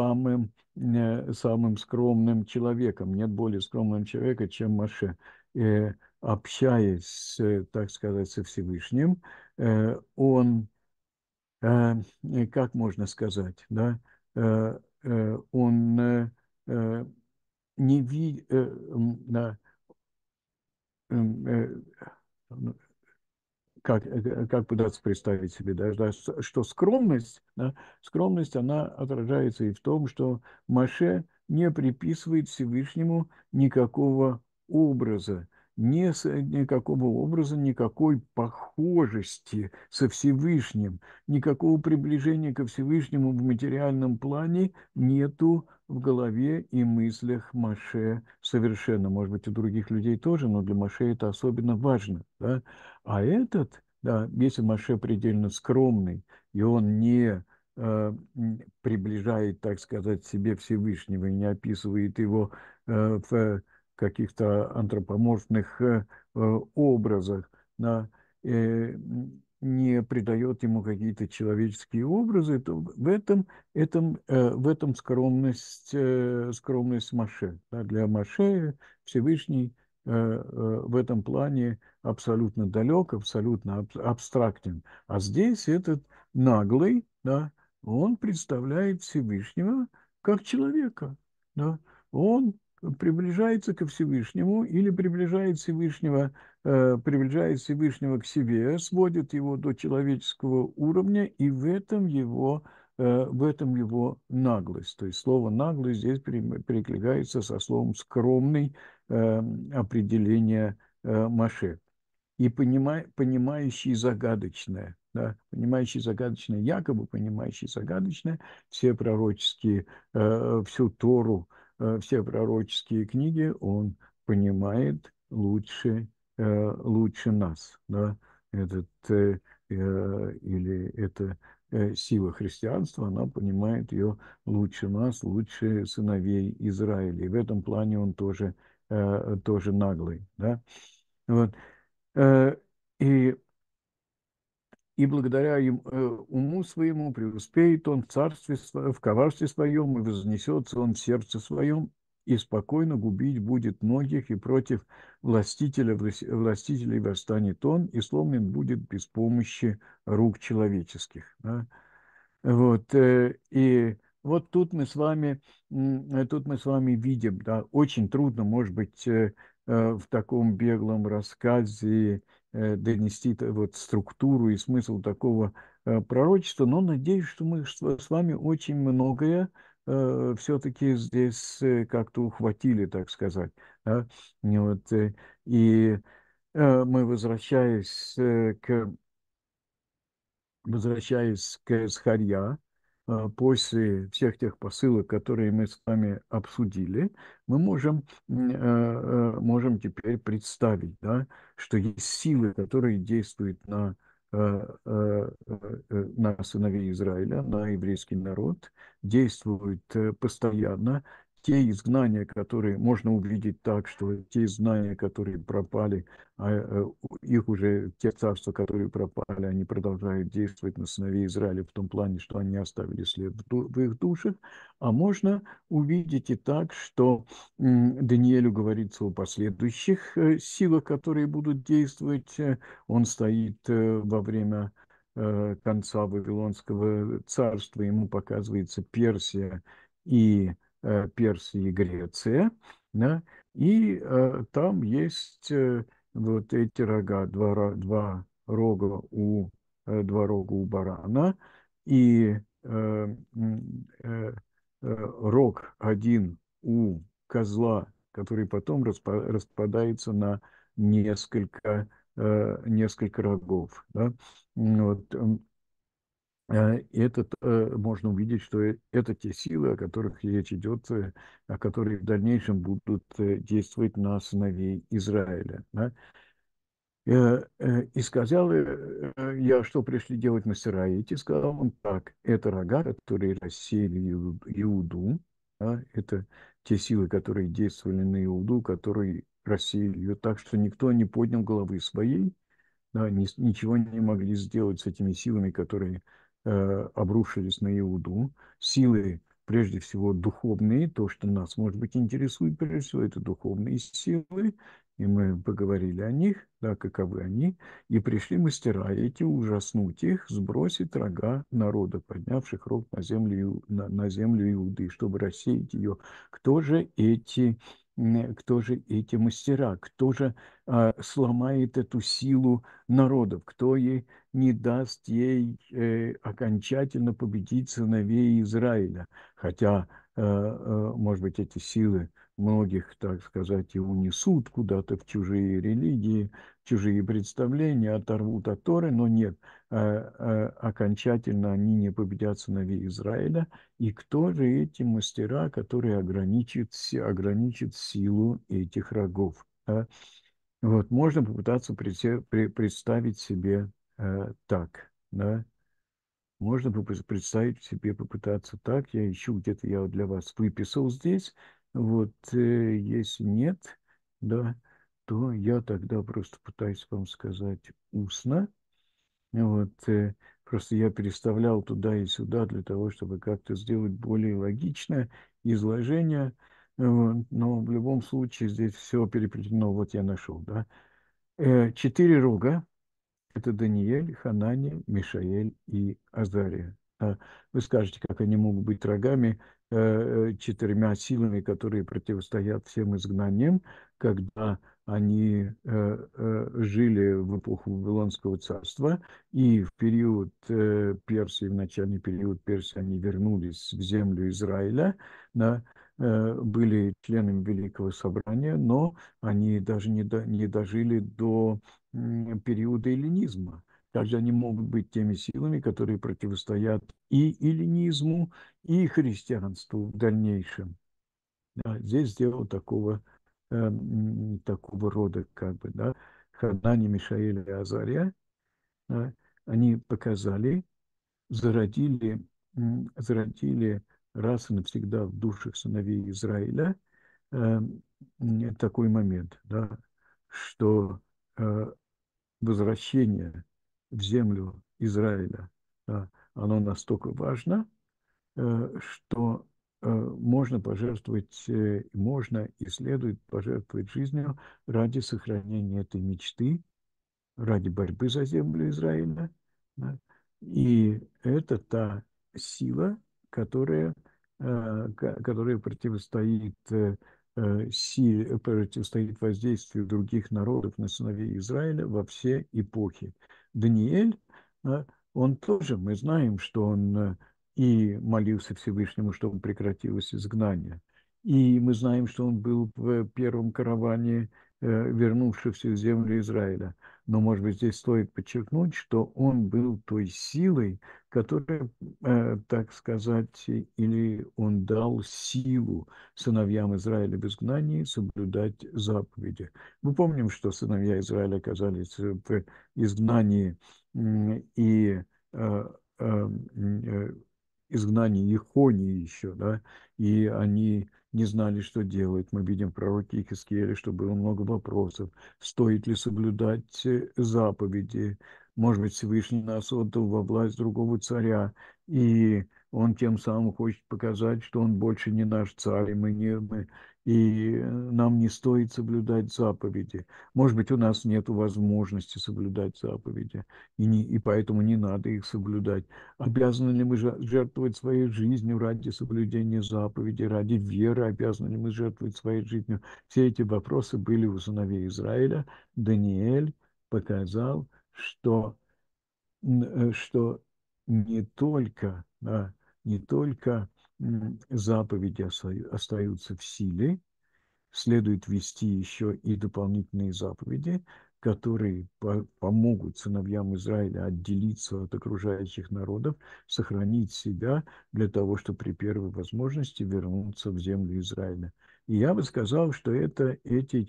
самым скромным человеком. Нет более скромного человека, чем Моше. Общаясь, так сказать, со Всевышним, он, как можно сказать, да, он не видит, как пытаться представить себе, да, что скромность, да, скромность, она отражается и в том, что Моше не приписывает Всевышнему никакого образа, никакого образа, никакой похожести со Всевышним, никакого приближения ко Всевышнему в материальном плане нету в голове и мыслях Моше совершенно. Может быть, у других людей тоже, но для Моше это особенно важно, да. А этот, да, если Моше предельно скромный, и он не приближает, так сказать, себе Всевышнего и не описывает его в каких-то антропоморфных образах, да, не придает ему какие-то человеческие образы, то в этом скромность Моше. Да. Для Моше Всевышний в этом плане абсолютно далек, абсолютно абстрактен. А здесь этот наглый, да, он представляет Всевышнего как человека. Да. Он приближается ко Всевышнему или приближает Всевышнего к себе, сводит его до человеческого уровня, и в этом его наглость. То есть слово наглость здесь перекликается со словом скромный, определение Моше. И понимающий загадочное, да, понимающий загадочное, якобы понимающий загадочное, все пророческие, всю Тору, все пророческие книги он понимает лучше нас, да, или эта сила христианства, она понимает ее лучше нас, лучше сыновей Израиля. И в этом плане он тоже наглый, да. Вот. Э, И, и благодаря уму своему преуспеет он в в коварстве своем, и вознесется он в сердце своем, и спокойно губить будет многих, и против властителей восстанет он, и сломлен будет без помощи рук человеческих. Да? Вот, и вот тут мы с вами видим, да, очень трудно, может быть, в таком беглом рассказе донести вот структуру и смысл такого пророчества, но надеюсь, что мы с вами очень многое все-таки здесь как-то ухватили, так сказать. Да? И вот, и мы, возвращаясь к Схарья, после всех тех посылок, которые мы с вами обсудили, мы можем теперь представить, да, что есть силы, которые действуют на сыновей Израиля, на еврейский народ, действуют постоянно. Те изгнания, которые можно увидеть так, что те изгнания, которые пропали, их уже, те царства, которые пропали, они продолжают действовать на сыновей Израиля в том плане, что они оставили след в их душах. А можно увидеть и так, что Даниэлю говорится о последующих силах, которые будут действовать. Он стоит во время конца Вавилонского царства, ему показывается Персия и Греция, да, и там есть вот эти рога, два рога у барана, и рог один у козла, который потом распадается на несколько рогов. Да? Вот, можно увидеть, что это те силы, о которых речь идет, о которых в дальнейшем будут действовать на сыновей Израиля. Да? И сказал я, что пришли делать мастера эти, сказал он так, это рога, которые рассеяли Иуду, да, это те силы, которые действовали на Иуду, которые рассеяли ее так, что никто не поднял головы своей, да, ничего не могли сделать с этими силами, которые обрушились на Иуду. Силы, прежде всего, духовные. То, что нас, может быть, интересует, прежде всего, это духовные силы. И мы поговорили о них, да, каковы они. И пришли мастера эти ужаснуть их, сбросить рога народа, поднявших рог на землю, на землю Иуды, чтобы рассеять ее. Кто же эти, кто же эти мастера? Кто же сломает эту силу народов, кто ей не даст ей окончательно победить сыновей Израиля. Хотя, может быть, эти силы многих, так сказать, и унесут куда-то в чужие религии, чужие представления, оторвут от Торы, но нет, окончательно они не победят сыновей Израиля. И кто же эти мастера, которые ограничат силу этих рогов? Да? Вот, можно попытаться представить себе так, да. Можно представить себе, попытаться так. Я ищу, где-то я вот для вас выписал здесь. Вот, если нет, да, то я тогда просто пытаюсь вам сказать устно. Вот, просто я переставлял туда и сюда для того, чтобы как-то сделать более логичное изложение. Вот, но в любом случае здесь все переплетено. Вот я нашел, да. Четыре рога — это Даниэль, Ханани, Мишаэль и Азария. Вы скажете, как они могут быть рогами, четырьмя силами, которые противостоят всем изгнаниям, когда они жили в эпоху Вавилонского царства, и в период Персии, в начальный период Персии, они вернулись в землю Израиля, да, были членами Великого Собрания, но они даже не дожили до периода эллинизма. Также они могут быть теми силами, которые противостоят и эллинизму, и христианству в дальнейшем. Да, здесь сделал такого рода, как бы, да, Ханани, Мишаэль и Азария, да, они показали, зародили, зародили раз и навсегда в душах сыновей Израиля э, такой момент, да, что возвращение в землю Израиля, оно настолько важно, что можно пожертвовать, можно и следует пожертвовать жизнью ради сохранения этой мечты, ради борьбы за землю Израиля. Да. И это та сила, которая, которая противостоит, противостоит воздействию других народов на сыновей Израиля во все эпохи. Даниэль, он тоже, мы знаем, что он и молился Всевышнему, чтобы прекратилось изгнание. И мы знаем, что он был в первом караване, вернувшихся в землю Израиля. Но, может быть, здесь стоит подчеркнуть, что он был той силой, которая, так сказать, или он дал силу сыновьям Израиля в изгнании соблюдать заповеди. Мы помним, что сыновья Израиля оказались в изгнании и изгнании Ихонии еще, да, и они не знали, что делать. Мы видим в пророке Ихискииле, что было много вопросов. Стоит ли соблюдать заповеди? Может быть, Всевышний нас отдал во власть другого царя, и он тем самым хочет показать, что он больше не наш царь, и нам не стоит соблюдать заповеди. Может быть, у нас нет возможности соблюдать заповеди, и поэтому не надо их соблюдать. Обязаны ли мы жертвовать своей жизнью ради соблюдения заповедей, ради веры? Обязаны ли мы жертвовать своей жизнью? Все эти вопросы были у сыновей Израиля. Даниэль показал, что не только, не только заповеди остаются в силе, следует ввести еще и дополнительные заповеди, которые помогут сыновьям Израиля отделиться от окружающих народов, сохранить себя для того, чтобы при первой возможности вернуться в землю Израиля. И я бы сказал, что это эти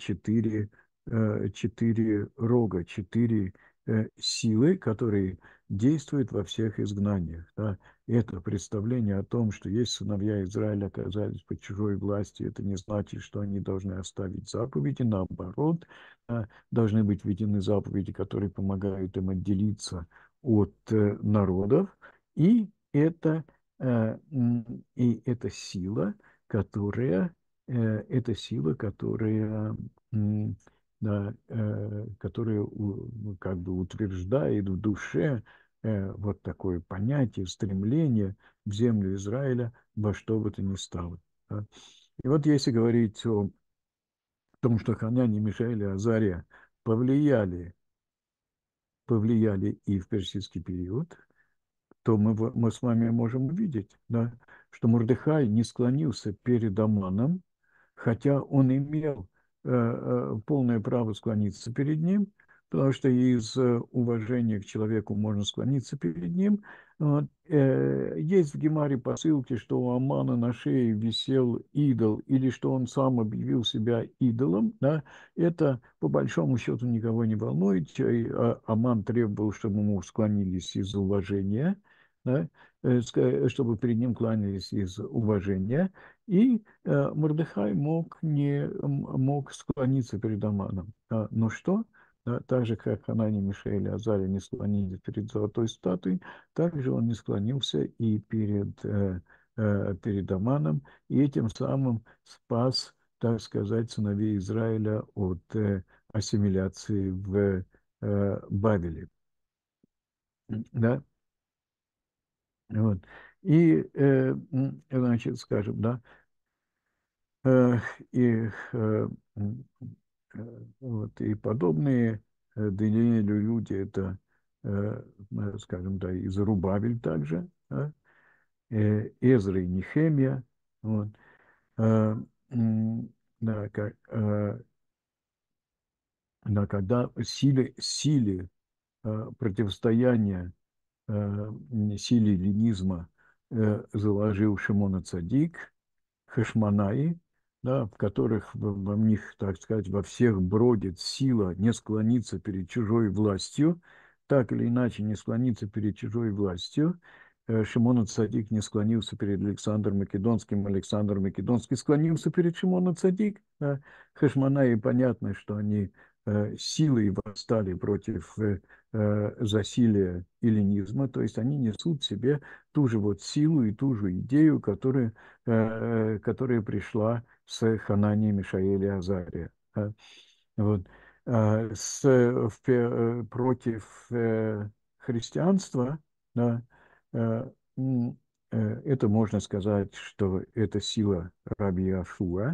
четыре рога, четыре силы, которые действуют во всех изгнаниях. Да. это представление о том, что есть сыновья Израиля оказались под чужой властью, это не значит, что они должны оставить заповеди, наоборот, должны быть введены заповеди, которые помогают им отделиться от народов, и это сила, которая, да, которая как бы утверждает в душе вот такое понятие, стремление в землю Израиля во что бы то ни стало. Да. И вот если говорить о том, что Ханани, Мишаэль и Азария повлияли, повлияли и в персидский период, то мы с вами можем увидеть, да, что Мордехай не склонился перед Аманом, хотя он имел полное право склониться перед ним, потому что из уважения к человеку можно склониться перед ним. Вот. Есть в Гемаре посылки, что у Амана на шее висел идол, или что он сам объявил себя идолом. Да? Это, по большому счету, никого не волнует. Аман требовал, чтобы ему склонились из уважения, да? Чтобы перед ним кланялись из уважения. И Мордехай мог склониться перед Аманом. Но что? Да, так же, как Ханани, Мишаэль и Азария не склонились перед золотой статуей, так же он не склонился и перед Аманом, и этим самым спас, так сказать, сыновей Израиля от ассимиляции в Бавеле. Да? Вот. И, значит, скажем, да, Э, и, вот, и подобные Даниэлю люди, это, скажем, да, и Зарубавель также, да, Эзра и Нехемия, вот, э, да, да, когда силе противостояния силе эллинизма заложил Шимон Цадик, Хашманаи, да, в которых во них, так сказать, во всех бродит сила не склониться перед чужой властью, так или иначе не склониться перед чужой властью. Шимон Цадик не склонился перед Александром Македонским, Александр Македонский склонился перед Шимоном Цадик. Да. Хашманаи, понятно, что они силой восстали против засилия эллинизма, то есть они несут в себе ту же вот силу и ту же идею, которая пришла с Хананией, Мишаэля и Азария. Вот. Против христианства, да, э, это можно сказать, что это сила Раби Яшуа.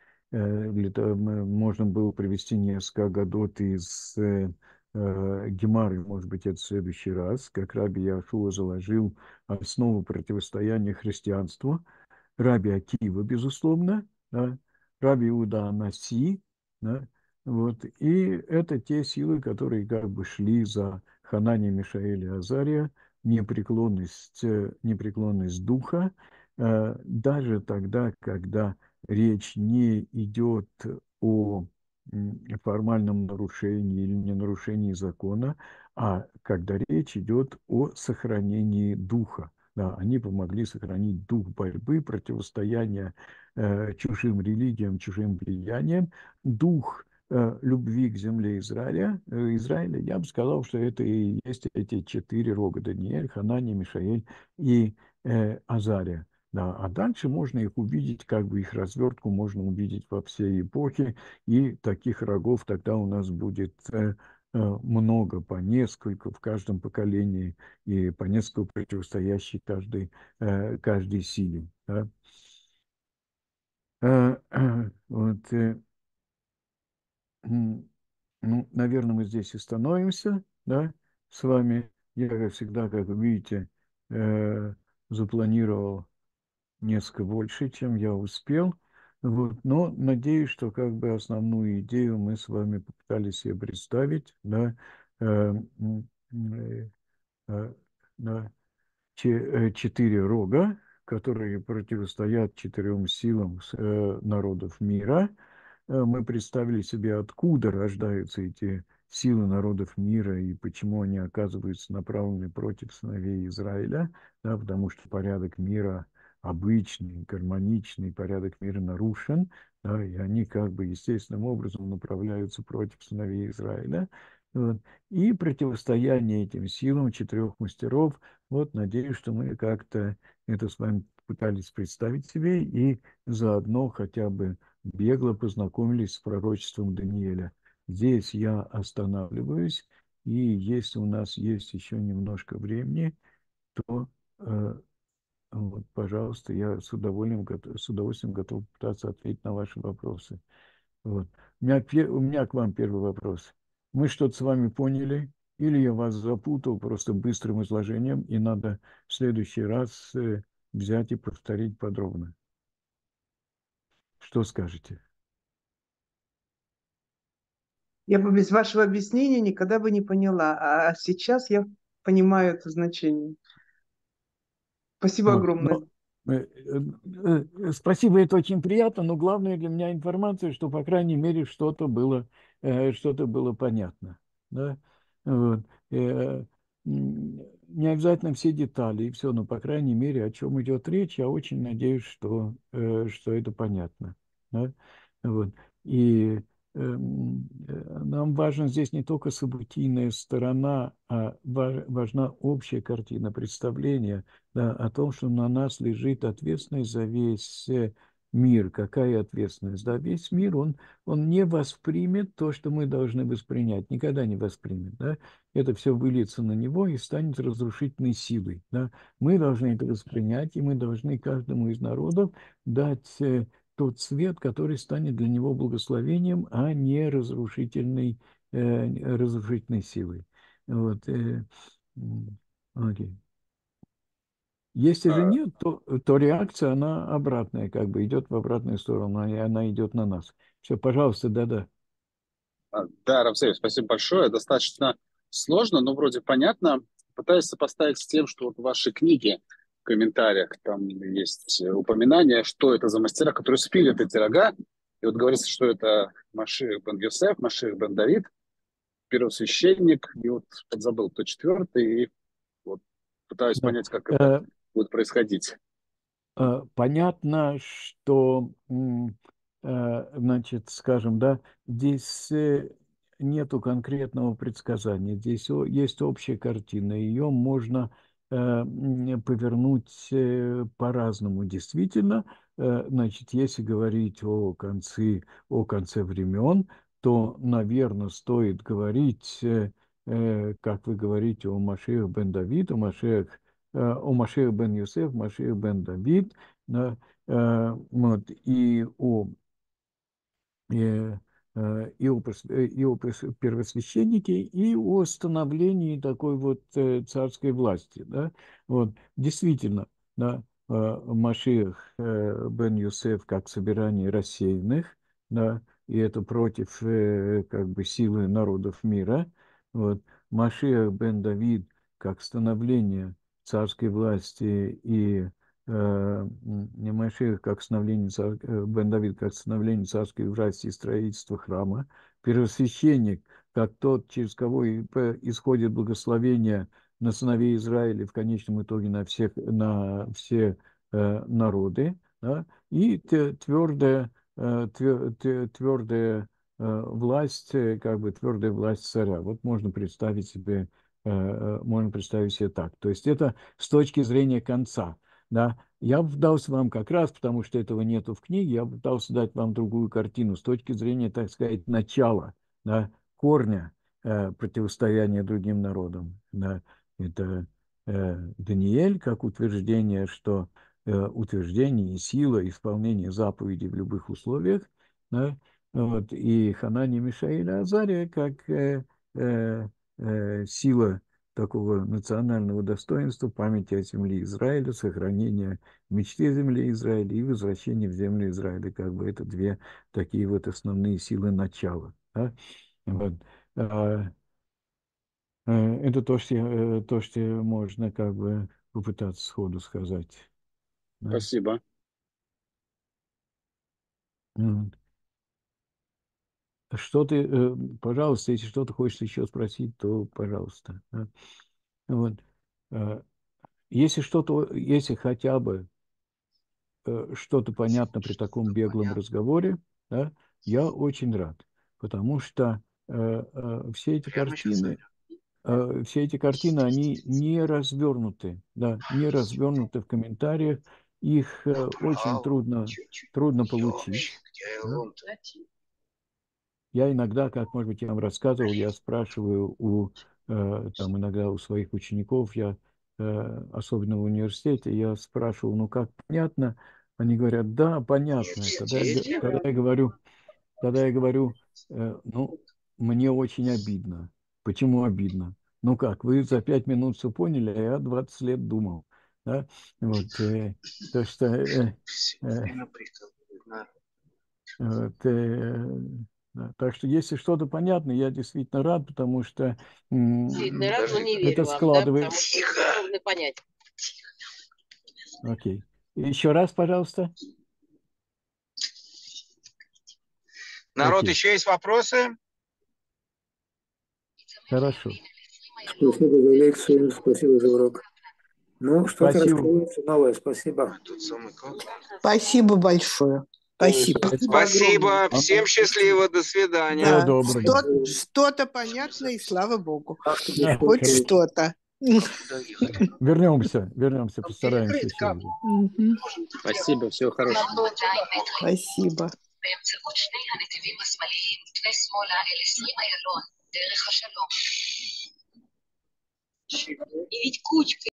Можно было привести несколько гадот из Гемары, может быть, это в следующий раз, как Раби Яшуа заложил основу противостояния христианству. Раби Акива, безусловно, да, Раби Иуда Анаси, да, вот, и это те силы, которые как бы шли за Ханани, Мишаэля и Азария, непреклонность духа, даже тогда, когда речь не идет о формальном нарушении или не нарушении закона, а когда речь идет о сохранении духа. Да, они помогли сохранить дух борьбы, противостояния чужим религиям, чужим влияниям, дух любви к земле Израиля, я бы сказал, что это и есть эти 4 рога: Даниэль, Ханани, Мишаэль и Азария. Да, а дальше можно их увидеть, как бы их развертку можно увидеть во всей эпохе, и таких рогов тогда у нас будет много, по несколько в каждом поколении, и по несколько противостоящей каждой силе. Да. Вот, ну, наверное, мы здесь и становимся, да, с вами. Я, как всегда, как вы видите, запланировал несколько больше, чем я успел. Вот. Но надеюсь, что как бы основную идею мы с вами попытались себе представить, да, э, э, э, да, 4 рога, которые противостоят 4 силам народов мира. Мы представили себе, откуда рождаются эти силы народов мира и почему они оказываются направлены против сыновей Израиля, да, потому что порядок мира обычный, гармоничный, порядок мира нарушен, да, и они как бы естественным образом направляются против сыновей Израиля. Вот. И противостояние этим силам четырех мастеров, вот, надеюсь, что мы как-то это с вами пытались представить себе и заодно хотя бы бегло познакомились с пророчеством Даниэля. Здесь я останавливаюсь, и если у нас есть еще немножко времени, то, вот, пожалуйста, я с удовольствием готов пытаться ответить на ваши вопросы. Вот. У меня к вам первый вопрос. Мы что-то с вами поняли, или я вас запутал просто быстрым изложением, и надо в следующий раз взять и повторить подробно? Что скажете? Я бы без вашего объяснения никогда бы не поняла. А сейчас я понимаю это значение. Спасибо Вот. Но, огромное. спасибо, это очень приятно, но главное для меня информация, что, по крайней мере, что-то было понятно. Да? Вот. Э, Не обязательно все детали и все, но, по крайней мере, о чем идет речь, я очень надеюсь, что это понятно. Да? Вот. И нам важна здесь не только событийная сторона, а важна общая картина представления, да, о том, что на нас лежит ответственность за весь мир. Какая ответственность? Да, весь мир, он не воспримет то, что мы должны воспринять, никогда не воспримет. Да? Это все выльется на него и станет разрушительной силой. Да? Мы должны это воспринять, и мы должны каждому из народов дать тот свет, который станет для него благословением, а не разрушительной силой. Вот, окей. Если же А, нет, то реакция, она обратная, как бы идет в обратную сторону, и она идет на нас. Все, пожалуйста, да-да. Да, Равзель, спасибо большое. Достаточно сложно, но вроде понятно. Пытаюсь сопоставить с тем, что вот в вашей книге в комментариях там есть упоминание, что это за мастера, которые спилят эти рога. И вот говорится, что это Машиах бен Йосеф, Машиах бен Давид, первосвященник, и вот подзабыл, кто четвертый, и вот пытаюсь Да. понять, как это будет происходить. Понятно, что, значит, скажем, да, здесь нету конкретного предсказания. Здесь есть общая картина. Ее можно повернуть по-разному. Действительно, значит, если говорить о конце времен, то, наверное, стоит говорить, как вы говорите, о Машиах бен Давид, о Машиах бен Юсеф, Машиах бен Давид, да, вот, э, и о первосвященнике, и о становлении такой вот царской власти. Да? Вот, действительно, да, Машиах бен Юсеф как собирание рассеянных, да, и это против как бы силы народов мира. Вот. Машиах бен Давид как становление царской власти и Машиах как бен Давид как становление царской власти и строительство храма, первосвященник как тот, через кого исходит благословение на сыновей Израиля, в конечном итоге на все народы, да, и твердая власть, как бы твердая власть царя. Вот можно представить себе так. То есть это с точки зрения конца. Да, я пытался вам как раз, потому что этого нету в книге, я пытался дать вам другую картину с точки зрения, так сказать, начала, да, корня противостояния другим народам. Да. Это Даниэль как утверждение, что утверждение и сила исполнения заповедей в любых условиях, да, вот, и Ханани, Мишаэль и Азария как э, сила такого национального достоинства, памяти о земле Израиля, сохранения мечты земли Израиля и возвращения в землю Израиля. Как бы это две такие вот основные силы начала. Да? Вот. А, это то, что можно как бы попытаться сходу сказать. Да? Спасибо. Вот. что ты, пожалуйста, если что-то хочешь еще спросить, то пожалуйста. Да. Вот. Если хотя бы что-то понятно при таком беглом разговоре, да, я очень рад, потому что все эти картины, они не развернуты, да, не развернуты в комментариях, их очень трудно получить. Да. Я иногда, как, может быть, я вам рассказывал, я спрашиваю там иногда у своих учеников, особенно в университете, я спрашиваю, ну как, понятно? Они говорят, да, понятно. Тогда я говорю, ну, мне очень обидно. Почему обидно? Ну как, вы за 5 минут все поняли, а я 20 лет думал. Да? Вот, то, что э, вот, да. Так что, если что-то понятно, я действительно рад, потому что Действительно рад, но не это верю вам, да, складывает. потому что трудно понять. Окей. Еще раз, пожалуйста. Народ, Окей. еще есть вопросы? Хорошо. Спасибо за лекцию, спасибо за урок. Ну, что-то Спасибо. раскроется новое, спасибо. Спасибо большое. Спасибо. Спасибо. огромное. Всем счастливо. До свидания. Всего Да, доброго. что-то понятно, и слава богу. Да, Хоть хорошо. что-то. Вернемся, постараемся еще раз. Мгм. Спасибо, всего хорошего. Спасибо. באמצעות שני הנתיבים השמאליים, פני שמאלה אל 20 איילון, דרך השלום.